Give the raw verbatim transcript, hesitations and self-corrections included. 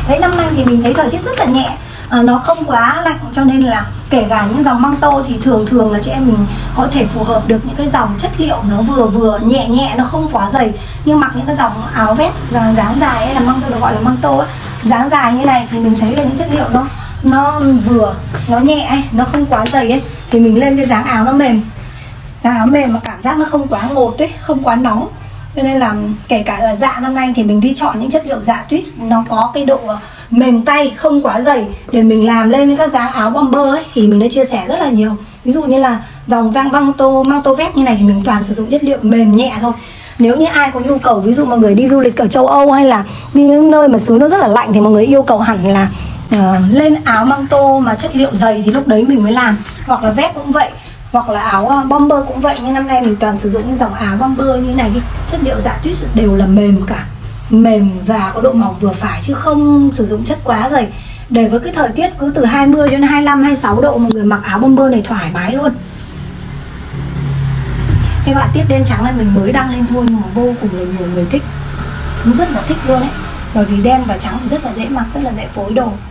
Đấy, năm nay thì mình thấy thời tiết rất là nhẹ, à, nó không quá lạnh, cho nên là kể cả những dòng măng tô thì thường thường là chị em mình có thể phù hợp được những cái dòng chất liệu nó vừa vừa nhẹ nhẹ, nó không quá dày. Nhưng mặc những cái dòng áo vest dáng, dáng dài ấy, là măng tô được gọi là măng tô ấy, dáng dài như này thì mình thấy là những chất liệu nó nó vừa, nó nhẹ ấy, nó không quá dày ấy, thì mình lên cái dáng áo nó mềm, dáng áo mềm mà cảm giác nó không quá ngột ấy, không quá nóng. Cho nên là kể cả là dạ năm nay thì mình đi chọn những chất liệu dạ twist nó có cái độ mềm tay, không quá dày, để mình làm lên những các dáng áo bomber ấy, thì mình đã chia sẻ rất là nhiều. Ví dụ như là dòng vang măng tô, măng tô vest như này thì mình toàn sử dụng chất liệu mềm nhẹ thôi. Nếu như ai có nhu cầu, ví dụ mọi người đi du lịch ở châu Âu hay là đi những nơi mà suối nó rất là lạnh, thì mọi người yêu cầu hẳn là uh, lên áo măng tô mà chất liệu dày thì lúc đấy mình mới làm. Hoặc là vest cũng vậy, hoặc là áo bomber cũng vậy. Nhưng năm nay mình toàn sử dụng những dòng áo bomber như này đi, chất liệu dạ tuyết đều là mềm cả, mềm và có độ mỏng vừa phải, chứ không sử dụng chất quá dày, để với cái thời tiết cứ từ hai mươi đến hai mươi lăm, hai mươi sáu độ mọi người mặc áo bomber này thoải mái luôn. Cái họa tiết đen trắng này mình mới đăng lên thôi, nhưng mà vô cùng là nhiều người thích, cũng rất là thích luôn ấy, bởi vì đen và trắng thì rất là dễ mặc, rất là dễ phối đồ.